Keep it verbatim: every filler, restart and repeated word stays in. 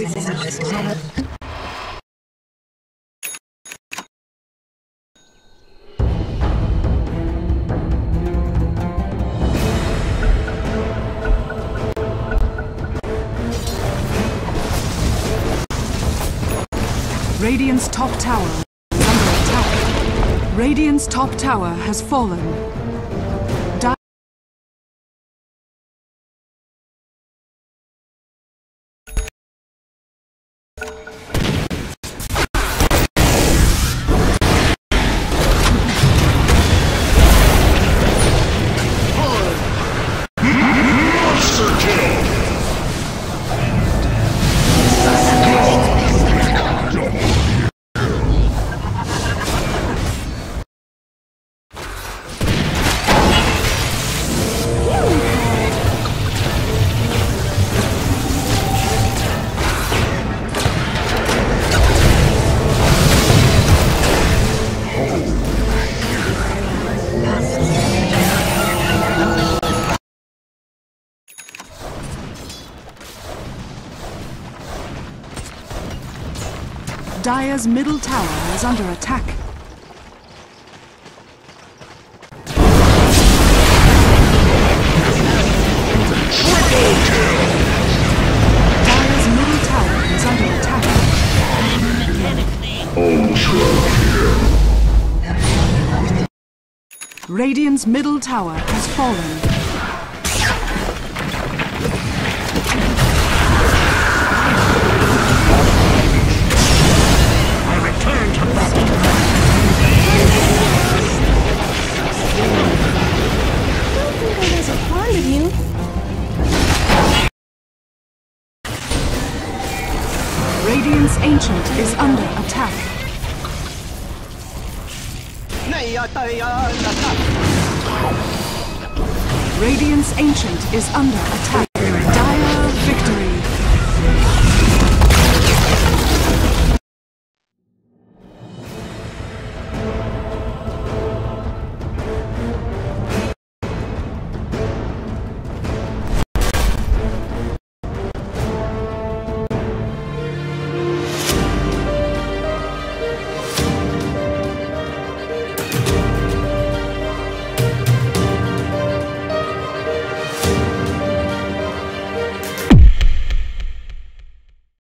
Radiant's top tower is under attack. Radiant's top tower has fallen. Di Monster kill! Dire's middle tower is under attack. Triple kill! Dire's middle tower is under attack. Ultra kill! Radiant's middle tower has fallen. Radiant's Ancient is under attack. Radiant's Ancient is under attack.